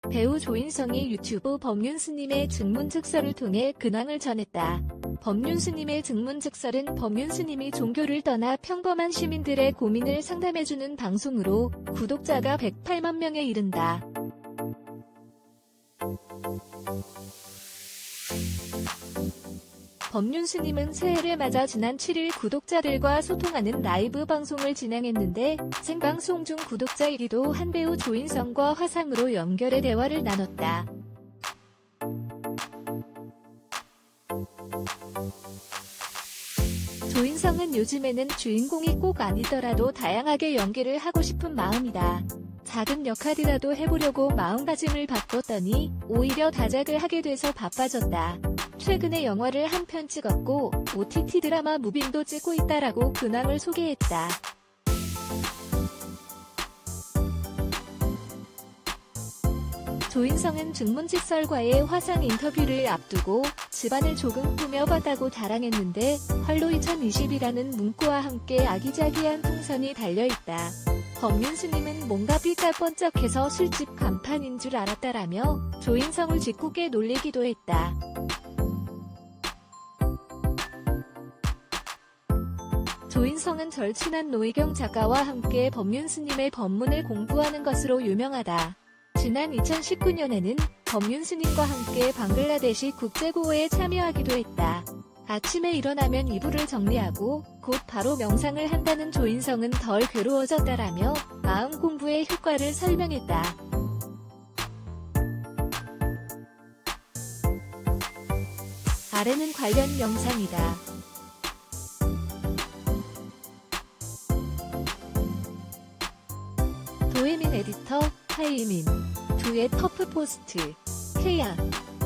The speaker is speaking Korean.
배우 조인성이 유튜브 법륜스님의 증문즉서를 통해 근황을 전했다. 법륜스님의 증문즉서는 법륜스님이 종교를 떠나 평범한 시민들의 고민을 상담해주는 방송으로 구독자가 108만 명에 이른다. 법륜스님은 새해를 맞아 지난 7일 구독자들과 소통하는 라이브 방송을 진행했는데 생방송 중 구독자이기도 한 배우 조인성과 화상으로 연결해 대화를 나눴다. 조인성은 요즘에는 주인공이 꼭 아니더라도 다양하게 연기를 하고 싶은 마음이다. 작은 역할이라도 해보려고 마음가짐을 바꿨더니 오히려 다작을 하게 돼서 바빠졌다. 최근에 영화를 한 편 찍었고 OTT 드라마 무빙도 찍고 있다라고 근황을 소개했다. 조인성은 증문즉설과의 화상 인터뷰를 앞두고 집안을 조금 꾸며봤다고 자랑했는데 활로 2020이라는 문구와 함께 아기자기한 풍선이 달려있다. 법륜스님은 뭔가 삐까뻔쩍해서 술집 간판인 줄 알았다라며 조인성을 짓궂게 놀리기도 했다. 조인성은 절친한 노희경 작가와 함께 법륜스님의 법문을 공부하는 것으로 유명하다. 지난 2019년에는 법륜스님과 함께 방글라데시 국제고어에 참여하기도 했다. 아침에 일어나면 이불을 정리하고 곧 바로 명상을 한다는 조인성은 덜 괴로워졌다라며 마음 공부의 효과를 설명했다. 아래는 관련 영상이다. 도혜민 에디터, 하이민, 두의 터프포스트, 태양.